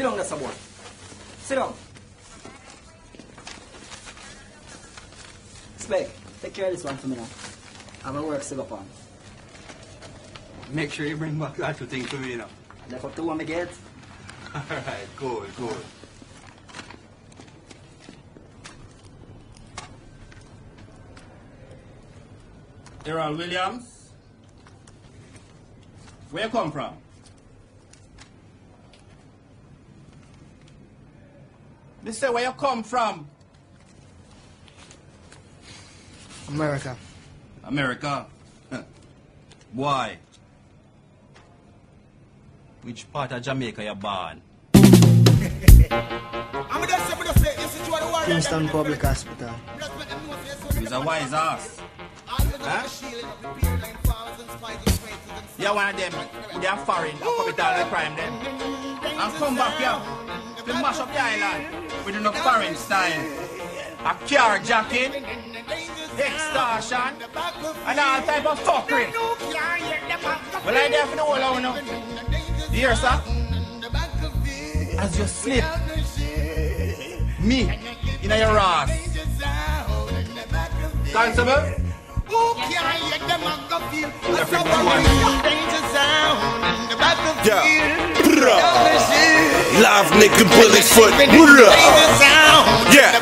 Sit down, that's a boy. Sit down. Spec, take care of this one for me now. I have a work to go on. Make sure you bring back that thing to me, you know. Left up to one me get. Alright, good. Errol Williams, where you come from? They say where you come from? America. America? Why? Which part of Jamaica you born? Kingston Public Hospital. He's a wise ass. Huh? You're one of them, they are foreign, and commit all the crime then. And come back here, to mash up the island with enough foreign style. A carjacking, extortion, and all type of fuckery. Well, I'm there for the whole hour now. You hear, sir? As you slip me in your ass. Constable? Yeah. Live nigga bullet foot. Yeah.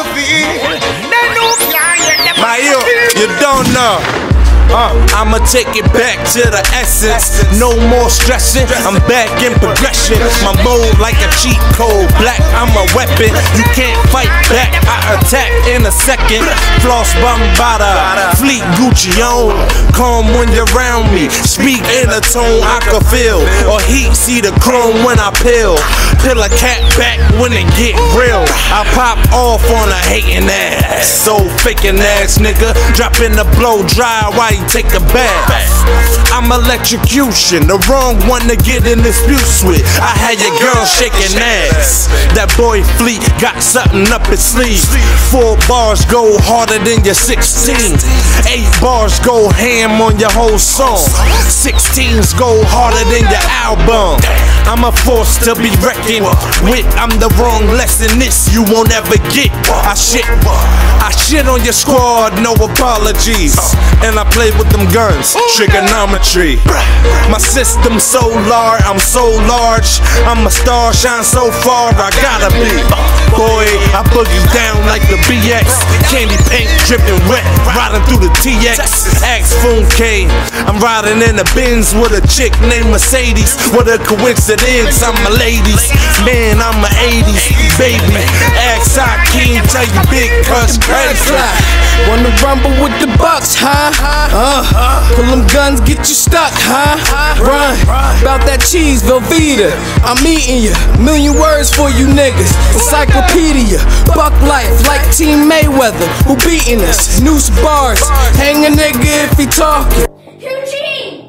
My you don't know. I'ma take it back to the essence. No more stressing, I'm back in progression. My mode like a cheat code. Black, I'm a weapon. You can't fight back, I attack in a second. Floss Bombada, Fleet Gucci on. Calm when you're around me. Speak in a tone I can feel. Or heat, see the chrome when I peel. Peel a cat back when it get real. I pop off on a hating ass. So faking ass nigga. Dropping the blow dry while you take a bath. I'm electrocution, the wrong one to get in disputes with. I had your girl shaking ass. That boy Fleet got something up his sleeve. 4 bars go harder than your 16. 8 bars go ham on your whole song. 16s go harder than your album. I'm a force to be reckoned with. I'm the wrong lesson, this you won't ever get. I shit on your squad, no apologies. And I play with them guns, trigonometry. My system so large, I'm so large. I'm a star, shine so far, I gotta be. Boy, I boogie down like the BX. Candy paint dripping wet, riding through the TX. Axe Foon K, I'm riding in the Benz with a chick named Mercedes. What a coincidence, I'm a ladies. Man, I'm a 80s baby. Axe I can't tell you big cuz crazy. Wanna rumble with the bucks, huh? Pull them guns, get you stuck, huh? Run, about that cheese, Velveeta. I'm eating ya, million words for you niggas. Encyclopedia, buck life like Team Mayweather. Who beating us? Noose bars, hang a nigga if he talking. Eugene!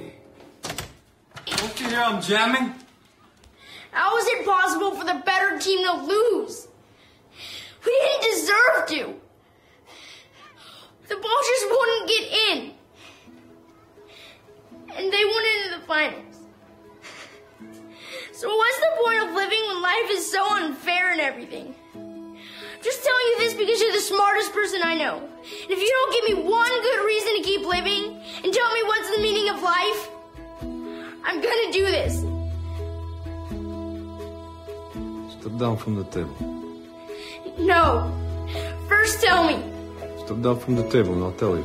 Don't you hear I'm jamming? How is it possible for the better team to lose? We didn't deserve to. The ball just wouldn't get in. And they went into the finals. So what's the point of living when life is so unfair and everything? I'm just telling you this because you're the smartest person I know. And if you don't give me one good reason to keep living and tell me what's the meaning of life, I'm gonna do this. Step down from the table. No. First tell me. Step down from the table and I'll tell you.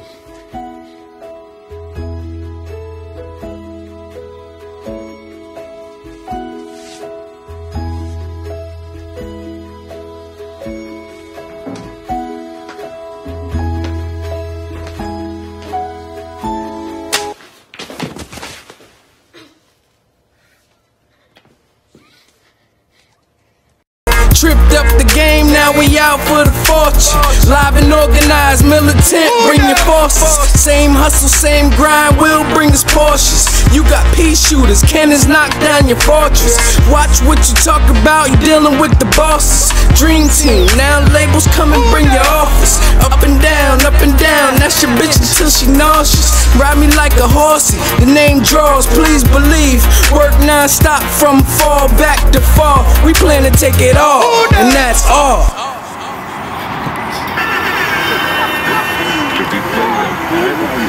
Tripped up the game, now we out for the fortune. Live and organized, militant, bring your forces. Same hustle, same grind, we'll bring us Porsches. You got pea shooters, cannons knock down your fortress. Watch what you talk about, you dealing with the bosses. Dream team, now labels come and bring your office. Up and down, that's your bitch until she nauseous. Ride me like a horsey, the name draws, please believe. Work 9 non-stop from fall back to fall. We plan to take it all, and that's all.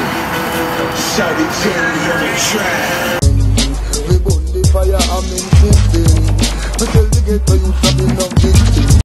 We burn the fire, I'm in